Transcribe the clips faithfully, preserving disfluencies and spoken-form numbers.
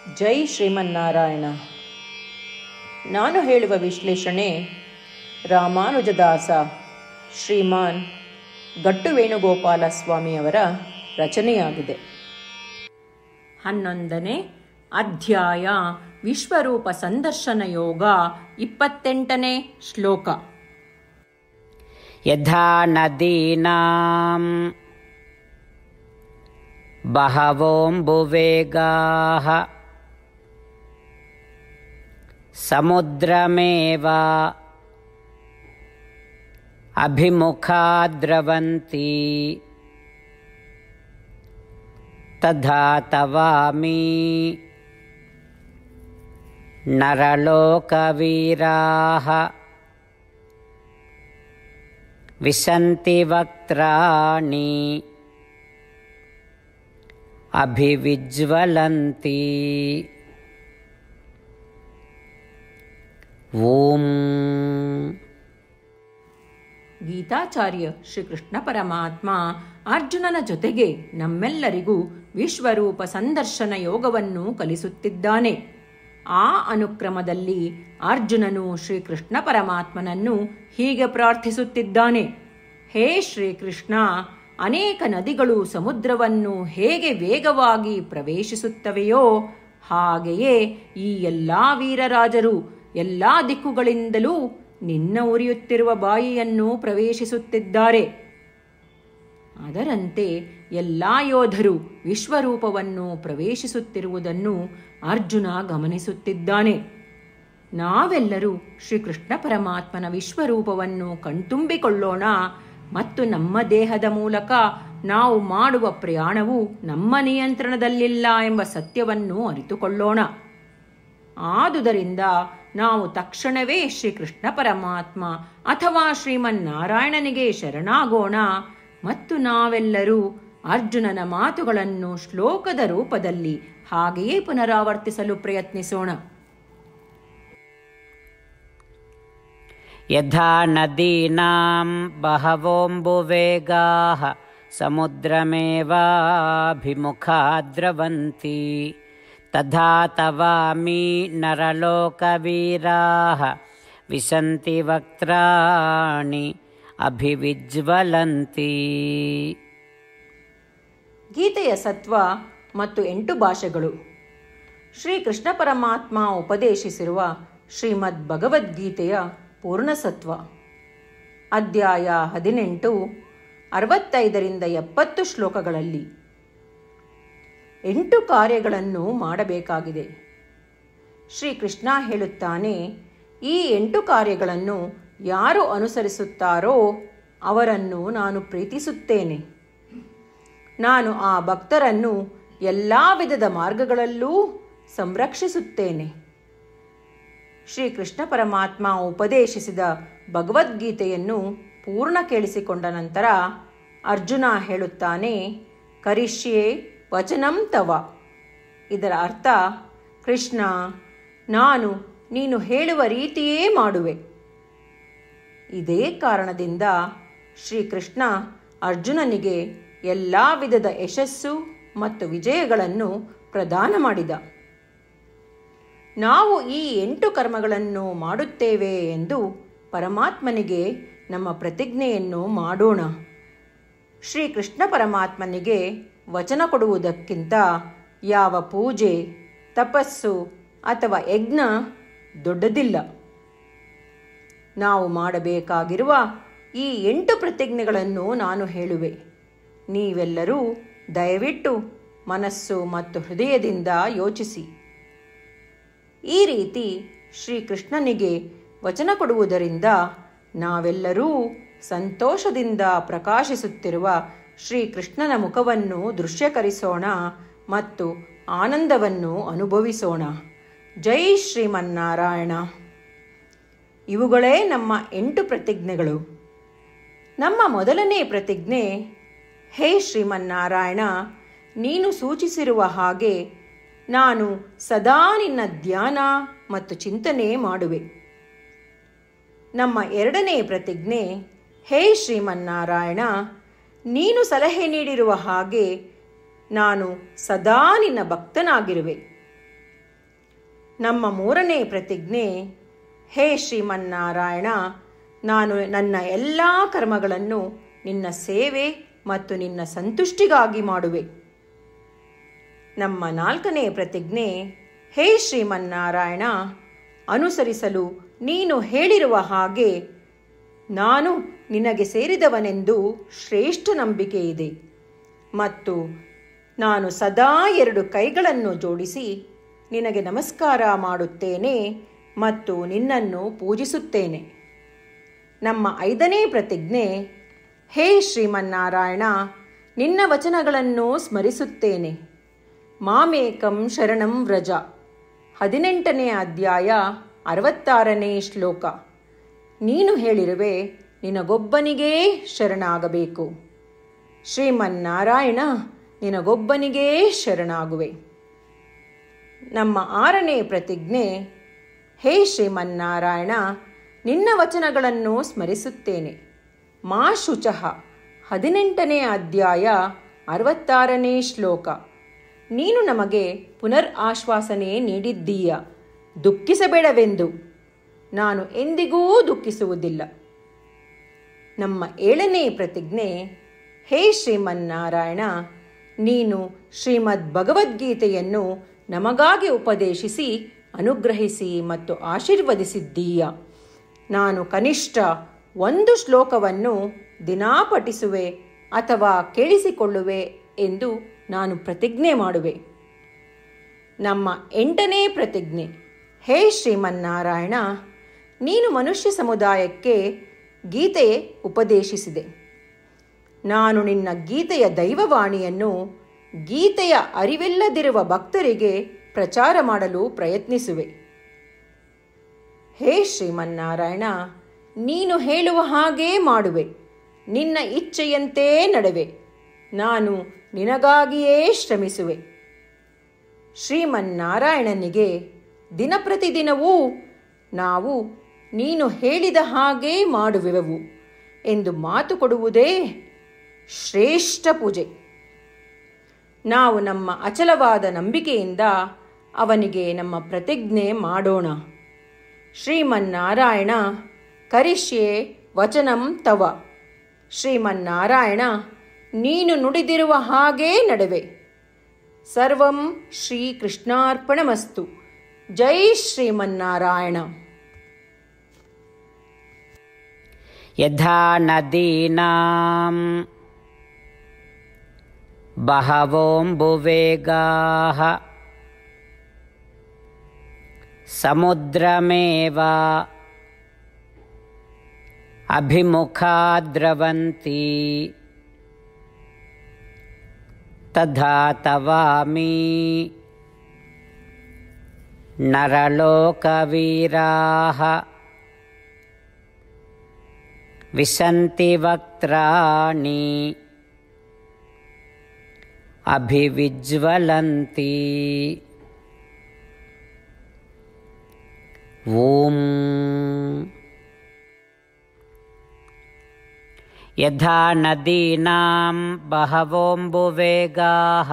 ಜೈ ಶ್ರೀಮನ್ನಾರಾಯಣ. ನಾನು ಹೇಳುವ ವಿಶ್ಲೇಷಣೆ ರಾಮಾನುಜದಾಸ ಶ್ರೀಮಾನ್ ಗಟ್ಟು ವೇಣುಗೋಪಾಲ ಸ್ವಾಮಿಯವರ ರಚನೆಯಾಗಿದೆ. ಹನ್ನೊಂದನೇ ಅಧ್ಯಾಯ ವಿಶ್ವರೂಪ ಸಂದರ್ಶನ ಯೋಗ, ಇಪ್ಪತ್ತೆಂಟನೇ ಶ್ಲೋಕ. ಯಥಾ ನದೀನಾಂ ಬಹವೋಂಬುವೇಗಾಃ ಸಮುದ್ರಮೇವ ಅಭಿಮುಖಾ ದ್ರವಂತಿ ತಥಾ ತವಾಮಿ ನರಲೋಕವೀರಾಃ ವಿಶಂತಿ ವಕ್ತ್ರಾಣಿ ಅಭಿವಿಜ್ವಲಂತಿ. ಓಂ. ಗೀತಾಚಾರ್ಯ ಶ್ರೀಕೃಷ್ಣ ಪರಮಾತ್ಮ ಅರ್ಜುನನ ಜೊತೆಗೆ ನಮ್ಮೆಲ್ಲರಿಗೂ ವಿಶ್ವರೂಪ ಸಂದರ್ಶನ ಯೋಗವನ್ನು ಕಲಿಸುತ್ತಿದ್ದಾನೆ. ಆ ಅನುಕ್ರಮದಲ್ಲಿ ಅರ್ಜುನನು ಶ್ರೀಕೃಷ್ಣ ಪರಮಾತ್ಮನನ್ನು ಹೀಗೆ ಪ್ರಾರ್ಥಿಸುತ್ತಿದ್ದಾನೆ: ಹೇ ಶ್ರೀಕೃಷ್ಣ, ಅನೇಕ ನದಿಗಳು ಸಮುದ್ರವನ್ನು ಹೇಗೆ ವೇಗವಾಗಿ ಪ್ರವೇಶಿಸುತ್ತವೆಯೋ ಹಾಗೆಯೇ ಈ ಎಲ್ಲ ವೀರರಾಜರು ಎಲ್ಲ ದಿಕ್ಕುಗಳಿಂದಲೂ ನಿನ್ನ ಉರಿಯುತ್ತಿರುವ ಬಾಯಿಯನ್ನು ಪ್ರವೇಶಿಸುತ್ತಿದ್ದಾರೆ. ಅದರಂತೆ ಎಲ್ಲ ಯೋಧರು ವಿಶ್ವರೂಪವನ್ನು ಪ್ರವೇಶಿಸುತ್ತಿರುವುದನ್ನು ಅರ್ಜುನ ಗಮನಿಸುತ್ತಿದ್ದಾನೆ. ನಾವೆಲ್ಲರೂ ಶ್ರೀಕೃಷ್ಣ ಪರಮಾತ್ಮನ ವಿಶ್ವರೂಪವನ್ನು ಕಣ್ತುಂಬಿಕೊಳ್ಳೋಣ ಮತ್ತು ನಮ್ಮ ದೇಹದ ಮೂಲಕ ನಾವು ಮಾಡುವ ಪ್ರಯಾಣವು ನಮ್ಮ ನಿಯಂತ್ರಣದಲ್ಲಿಲ್ಲ ಎಂಬ ಸತ್ಯವನ್ನು ಅರಿತುಕೊಳ್ಳೋಣ. ಆದುದರಿಂದ ನಾವು ತಕ್ಷಣವೇ ಶ್ರೀಕೃಷ್ಣ ಪರಮಾತ್ಮ ಅಥವಾ ಶ್ರೀಮನ್ನಾರಾಯಣನಿಗೆ ಶರಣಾಗೋಣ ಮತ್ತು ನಾವೆಲ್ಲರೂ ಅರ್ಜುನನ ಮಾತುಗಳನ್ನು ಶ್ಲೋಕದ ರೂಪದಲ್ಲಿ ಹಾಗೆಯೇ ಪುನರಾವರ್ತಿಸಲು ಪ್ರಯತ್ನಿಸೋಣ. ಯಥಾ ನದೀನಾಂ ಬಹವೋಂಬುವೇಗಾಃ ಸಮುದ್ರಮೇವಾಭಿಮುಖಾ ದ್ರವಂತಿ ತಥಾ ತವಾಮಿ ನರಲೋಕವೀರಾಃ ವಿಶಂತಿ ವಕ್ತ್ರಾಣಿ ಅಭಿವಿಜ್ವಲಂತಿ. ಗೀತೆಯ ಸತ್ವ ಮತ್ತು ಎಂಟು ಭಾಷೆಗಳು. ಶ್ರೀಕೃಷ್ಣ ಪರಮಾತ್ಮ ಉಪದೇಶಿಸಿರುವ ಶ್ರೀಮದ್ ಭಗವದ್ಗೀತೆಯ ಪೂರ್ಣಸತ್ವ. ಅಧ್ಯಾಯ ಹದಿನೆಂಟು, ಅರವತ್ತೈದರಿಂದ ಎಪ್ಪತ್ತು ಶ್ಲೋಕಗಳಲ್ಲಿ ಎಂಟು ಕಾರ್ಯಗಳನ್ನು ಮಾಡಬೇಕಾಗಿದೆ. ಶ್ರೀಕೃಷ್ಣ ಹೇಳುತ್ತಾನೆ, ಈ ಎಂಟು ಕಾರ್ಯಗಳನ್ನು ಯಾರು ಅನುಸರಿಸುತ್ತಾರೋ ಅವರನ್ನು ನಾನು ಪ್ರೀತಿಸುತ್ತೇನೆ. ನಾನು ಆ ಭಕ್ತರನ್ನು ಎಲ್ಲ ವಿಧದ ಮಾರ್ಗಗಳಲ್ಲೂ ಸಂರಕ್ಷಿಸುತ್ತೇನೆ. ಶ್ರೀಕೃಷ್ಣ ಪರಮಾತ್ಮ ಉಪದೇಶಿಸಿದ ಭಗವದ್ಗೀತೆಯನ್ನು ಪೂರ್ಣ ಕೇಳಿಸಿಕೊಂಡ ನಂತರ ಅರ್ಜುನ ಹೇಳುತ್ತಾನೆ, ಕರಿಷ್ಯೆ ವಚನಂ ತವ. ಇದರ ಅರ್ಥ, ಕೃಷ್ಣ, ನಾನು ನೀನು ಹೇಳುವ ರೀತಿಯೇ ಮಾಡುವೆ. ಇದೇ ಕಾರಣದಿಂದ ಶ್ರೀಕೃಷ್ಣ ಅರ್ಜುನನಿಗೆ ಎಲ್ಲ ವಿಧದ ಯಶಸ್ಸು ಮತ್ತು ವಿಜಯಗಳನ್ನು ಪ್ರದಾನ ಮಾಡಿದ. ನಾವು ಈ ಎಂಟು ಕರ್ಮಗಳನ್ನು ಮಾಡುತ್ತೇವೆ ಎಂದು ಪರಮಾತ್ಮನಿಗೆ ನಮ್ಮ ಪ್ರತಿಜ್ಞೆಯನ್ನು ಮಾಡೋಣ. ಶ್ರೀಕೃಷ್ಣ ಪರಮಾತ್ಮನಿಗೆ ವಚನ ಕೊಡುವುದಕ್ಕಿಂತ ಯಾವ ಪೂಜೆ, ತಪಸ್ಸು ಅಥವಾ ಯಜ್ಞ ದೊಡ್ಡದಿಲ್ಲ. ನಾವು ಮಾಡಬೇಕಾಗಿರುವ ಈ ಎಂಟು ಪ್ರತಿಜ್ಞೆಗಳನ್ನು ನಾನು ಹೇಳುವೆ. ನೀವೆಲ್ಲರೂ ದಯವಿಟ್ಟು ಮನಸ್ಸು ಮತ್ತು ಹೃದಯದಿಂದ ಯೋಚಿಸಿ. ಈ ರೀತಿ ಶ್ರೀಕೃಷ್ಣನಿಗೆ ವಚನ ಕೊಡುವುದರಿಂದ ನಾವೆಲ್ಲರೂ ಸಂತೋಷದಿಂದ ಪ್ರಕಾಶಿಸುತ್ತಿರುವ ಶ್ರೀಕೃಷ್ಣನ ಮುಖವನ್ನು ದೃಶ್ಯಕರಿಸೋಣ ಮತ್ತು ಆನಂದವನ್ನು ಅನುಭವಿಸೋಣ. ಜೈ ಶ್ರೀಮನ್ನಾರಾಯಣ. ಇವುಗಳೇ ನಮ್ಮ ಎಂಟು ಪ್ರತಿಜ್ಞೆಗಳು. ನಮ್ಮ ಮೊದಲನೇ ಪ್ರತಿಜ್ಞೆ, ಹೇ ಶ್ರೀಮನ್ನಾರಾಯಣ, ನೀನು ಸೂಚಿಸಿರುವ ಹಾಗೆ ನಾನು ಸದಾ ನಿನ್ನ ಧ್ಯಾನ ಮತ್ತು ಚಿಂತನೆ ಮಾಡುವೆ. ನಮ್ಮ ಎರಡನೇ ಪ್ರತಿಜ್ಞೆ, ಹೇ ಶ್ರೀಮನ್ನಾರಾಯಣ, ನೀನು ಸಲಹೆ ನೀಡಿರುವ ಹಾಗೆ ನಾನು ಸದಾ ನಿನ್ನ ಭಕ್ತನಾಗಿರುವೆ. ನಮ್ಮ ಮೂರನೇ ಪ್ರತಿಜ್ಞೆ, ಹೇ ಶ್ರೀಮನ್ನಾರಾಯಣ, ನಾನು ನನ್ನ ಎಲ್ಲ ಕರ್ಮಗಳನ್ನು ನಿನ್ನ ಸೇವೆ ಮತ್ತು ನಿನ್ನ ಸಂತುಷ್ಟಿಗಾಗಿ ಮಾಡುವೆ. ನಮ್ಮ ನಾಲ್ಕನೇ ಪ್ರತಿಜ್ಞೆ, ಹೇ ಶ್ರೀಮನ್ನಾರಾಯಣ, ಅನುಸರಿಸಲು ನೀನು ಹೇಳಿರುವ ಹಾಗೆ ನಾನು ನಿನಗೆ ಸೇರಿದವನೆಂದು ಶ್ರೇಷ್ಠ ನಂಬಿಕೆ ಇದೆ ಮತ್ತು ನಾನು ಸದಾ ಎರಡು ಕೈಗಳನ್ನು ಜೋಡಿಸಿ ನಿನಗೆ ನಮಸ್ಕಾರ ಮಾಡುತ್ತೇನೆ ಮತ್ತು ನಿನ್ನನ್ನು ಪೂಜಿಸುತ್ತೇನೆ. ನಮ್ಮ ಐದನೇ ಪ್ರತಿಜ್ಞೆ, ಹೇ ಶ್ರೀಮನ್ನಾರಾಯಣ, ನಿನ್ನ ವಚನಗಳನ್ನು ಸ್ಮರಿಸುತ್ತೇನೆ. ಮಾಮೇಕಂ ಶರಣಂ ವ್ರಜ, ಹದಿನೆಂಟನೇ ಅಧ್ಯಾಯ ಅರವತ್ತಾರನೇ ಶ್ಲೋಕ. ನೀನು ಹೇಳಿರುವೆ, ನಿನಗೊಬ್ಬನಿಗೇ ಶರಣಾಗಬೇಕು. ಶ್ರೀಮನ್ನಾರಾಯಣ, ನಿನಗೊಬ್ಬನಿಗೇ ಶರಣಾಗುವೆ. ನಮ್ಮ ಆರನೇ ಪ್ರತಿಜ್ಞೆ, ಹೇ ಶ್ರೀಮನ್ನಾರಾಯಣ, ನಿನ್ನ ವಚನಗಳನ್ನು ಸ್ಮರಿಸುತ್ತೇನೆ. ಮಾ ಶುಚಃ, ಹದಿನೆಂಟನೇ ಅಧ್ಯಾಯ ಅರವತ್ತಾರನೇ ಶ್ಲೋಕ. ನೀನು ನಮಗೆ ಪುನರ್ ಆಶ್ವಾಸನೆ ನೀಡಿದ್ದೀಯ, ದುಃಖಿಸಬೇಡವೆಂದು. ನಾನು ಎಂದಿಗೂ ದುಃಖಿಸುವುದಿಲ್ಲ. ನಮ್ಮ ಏಳನೇ ಪ್ರತಿಜ್ಞೆ, ಹೇ ಶ್ರೀಮನ್ನಾರಾಯಣ, ನೀನು ಶ್ರೀಮದ್ ಭಗವದ್ಗೀತೆಯನ್ನು ನಮಗಾಗಿ ಉಪದೇಶಿಸಿ ಅನುಗ್ರಹಿಸಿ ಮತ್ತು ಆಶೀರ್ವದಿಸಿದ್ದೀಯ. ನಾನು ಕನಿಷ್ಠ ಒಂದು ಶ್ಲೋಕವನ್ನು ದಿನಾ ಪಠಿಸುವೆ ಅಥವಾ ಕೇಳಿಸಿಕೊಳ್ಳುವೆ ಎಂದು ನಾನು ಪ್ರತಿಜ್ಞೆ ಮಾಡುವೆ. ನಮ್ಮ ಎಂಟನೇ ಪ್ರತಿಜ್ಞೆ, ಹೇ ಶ್ರೀಮನ್ನಾರಾಯಣ, ನೀನು ಮನುಷ್ಯ ಸಮುದಾಯಕ್ಕೆ ಗೀತೆ ಉಪದೇಶಿಸಿದೆ. ನಾನು ನಿನ್ನ ಗೀತೆಯ ದೈವವಾಣಿಯನ್ನು ಗೀತೆಯ ಅರಿವಿಲ್ಲದಿರುವ ಭಕ್ತರಿಗೆ ಪ್ರಚಾರ ಮಾಡಲು ಪ್ರಯತ್ನಿಸುವೆ. ಹೇ ಶ್ರೀಮನ್ನಾರಾಯಣ, ನೀನು ಹೇಳುವ ಹಾಗೇ ಮಾಡುವೆ. ನಿನ್ನ ಇಚ್ಛೆಯಂತೆ ನಡೆವೆ. ನಾನು ನಿನಗಾಗಿಯೇ ಶ್ರಮಿಸುವೆ. ಶ್ರೀಮನ್ನಾರಾಯಣನಿಗೆ ದಿನಪ್ರತಿದಿನವೂ ನಾವು ನೀನು ಹೇಳಿದ ಹಾಗೇ ಮಾಡುವೆವು ಎಂದು ಮಾತು ಕೊಡುವುದೇ ಶ್ರೇಷ್ಠ ಪೂಜೆ. ನಾವು ನಮ್ಮ ಅಚಲವಾದ ನಂಬಿಕೆಯಿಂದ ಅವನಿಗೆ ನಮ್ಮ ಪ್ರತಿಜ್ಞೆ ಮಾಡೋಣ. ಶ್ರೀಮನ್ನಾರಾಯಣ, ಕರಿಷ್ಯೆ ವಚನಂ ತವ. ಶ್ರೀಮನ್ನಾರಾಯಣ, ನೀನು ನುಡಿದಿರುವ ಹಾಗೇ ನಡೆವೆ. ಸರ್ವಂ ಶ್ರೀಕೃಷ್ಣಾರ್ಪಣಮಸ್ತು. ಜೈ ಶ್ರೀಮನ್ನಾರಾಯಣ. ಯಥಾ ನದೀನಾಂ ಬಹವೋಂಬುವೇಗಾಃ ಸಮುದ್ರಮೇವ ಅಭಿಮುಖಾ ದ್ರವಂತಿ ತಥಾ ತವಾಮಿ ನರಲೋಕವೀರಾಃ ವಿಶಂತಿ ವಕ್ತ್ರಾಣಿ ಅಭಿವಿಜ್ವಲಂತಿ. ಓಂ. ಯಥಾ ನದೀನಾಂ ಬಹವೋಂಬುವೇಗಾಃ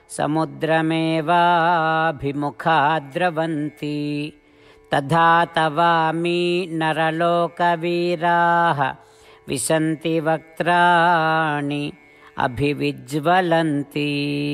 ಸಮುದ್ರಮೇವಾಭಿಮುಖಾ ದ್ರವಂತಿ ತಥಾ ತವಾಮಿ ನರಲೋಕವೀರಾಃ ವಿಶಂತಿ ವಕ್ತ್ರಾಣಿ ಅಭಿವಿಜ್ವಲಂತಿ.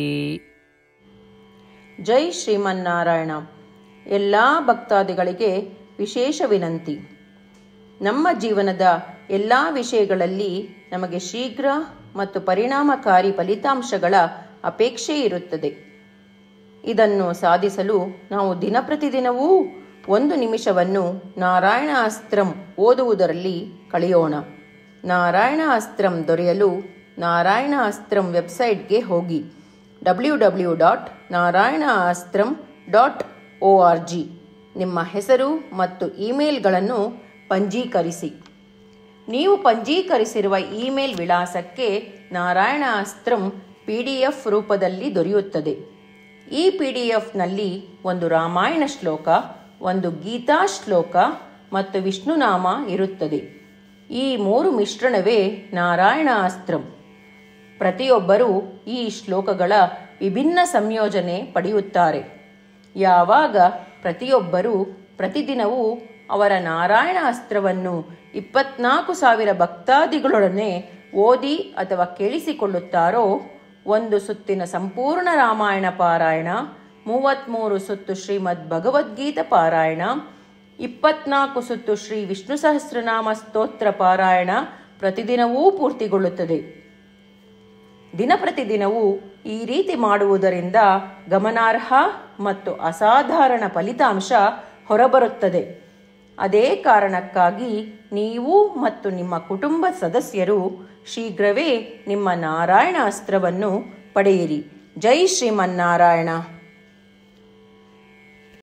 ಜೈ ಶ್ರೀಮನ್ನಾರಾಯಣ. ಎಲ್ಲ ಭಕ್ತಾದಿಗಳಿಗೆ ವಿಶೇಷ ವಿನಂತಿ. ನಮ್ಮ ಜೀವನದ ಎಲ್ಲ ವಿಷಯಗಳಲ್ಲಿ ನಮಗೆ ಶೀಘ್ರ ಮತ್ತು ಪರಿಣಾಮಕಾರಿ ಫಲಿತಾಂಶಗಳ ಅಪೇಕ್ಷೆ ಇರುತ್ತದೆ. ಇದನ್ನು ಸಾಧಿಸಲು ನಾವು ದಿನಪ್ರತಿದಿನವೂ ಒಂದು ನಿಮಿಷವನ್ನು ನಾರಾಯಣ ಅಸ್ತ್ರಂ ಓದುವುದರಲ್ಲಿ ಕಳೆಯೋಣ. ನಾರಾಯಣ ಅಸ್ತ್ರಂ ದೊರೆಯಲು ನಾರಾಯಣ ಅಸ್ತ್ರಂ ವೆಬ್ಸೈಟ್ಗೆ ಹೋಗಿ W W dot Narayana Astram dot O R G ನಿಮ್ಮ ಹೆಸರು ಮತ್ತು ಇಮೇಲ್ಗಳನ್ನು ಪಂಜೀಕರಿಸಿ. ನೀವು ಪಂಜೀಕರಿಸಿರುವ ಇಮೇಲ್ ವಿಳಾಸಕ್ಕೆ Narayana Astram P D F ರೂಪದಲ್ಲಿ ದೊರೆಯುತ್ತದೆ. ಈ ಪಿ ಡಿ ಎಫ್ನಲ್ಲಿ ಒಂದು ರಾಮಾಯಣ ಶ್ಲೋಕ, ಒಂದು ಗೀತಾ ಶ್ಲೋಕ ಮತ್ತು ವಿಷ್ಣುನಾಮ ಇರುತ್ತದೆ. ಈ ಮೂರು ಮಿಶ್ರಣವೇ ನಾರಾಯಣ ಅಸ್ತ್ರಂ. ಪ್ರತಿಯೊಬ್ಬರೂ ಈ ಶ್ಲೋಕಗಳ ವಿಭಿನ್ನ ಸಂಯೋಜನೆ ಪಡೆಯುತ್ತಾರೆ. ಯಾವಾಗ ಪ್ರತಿಯೊಬ್ಬರೂ ಪ್ರತಿದಿನವೂ ಅವರ ನಾರಾಯಣ ಅಸ್ತ್ರವನ್ನು ಇಪ್ಪತ್ನಾಲ್ಕು ಸಾವಿರ ಭಕ್ತಾದಿಗಳೊಡನೆ ಓದಿ ಅಥವಾ ಕೇಳಿಸಿಕೊಳ್ಳುತ್ತಾರೋ ಒಂದು ಸುತ್ತಿನ ಸಂಪೂರ್ಣ ರಾಮಾಯಣ ಪಾರಾಯಣ, ಮೂವತ್ತ್ಮೂರು ಸುತ್ತು ಶ್ರೀಮದ್ ಭಗವದ್ಗೀತಾ ಪಾರಾಯಣ, ಇಪ್ಪತ್ನಾಲ್ಕು ಸುತ್ತು ಶ್ರೀ ವಿಷ್ಣು ಸಹಸ್ರನಾಮ ಸ್ತೋತ್ರ ಪಾರಾಯಣ ಪ್ರತಿದಿನವೂ ಪೂರ್ತಿಗೊಳ್ಳುತ್ತದೆ. ದಿನ ಪ್ರತಿದಿನವೂ ಈ ರೀತಿ ಮಾಡುವುದರಿಂದ ಗಮನಾರ್ಹ ಮತ್ತು ಅಸಾಧಾರಣ ಫಲಿತಾಂಶ ಹೊರಬರುತ್ತದೆ. ಅದೇ ಕಾರಣಕ್ಕಾಗಿ ನೀವು ಮತ್ತು ನಿಮ್ಮ ಕುಟುಂಬ ಸದಸ್ಯರು ಶೀಘ್ರವೇ ನಿಮ್ಮ ನಾರಾಯಣ ಅಸ್ತ್ರವನ್ನು ಪಡೆಯಿರಿ. ಜೈ ಶ್ರೀಮನ್ನಾರಾಯಣ.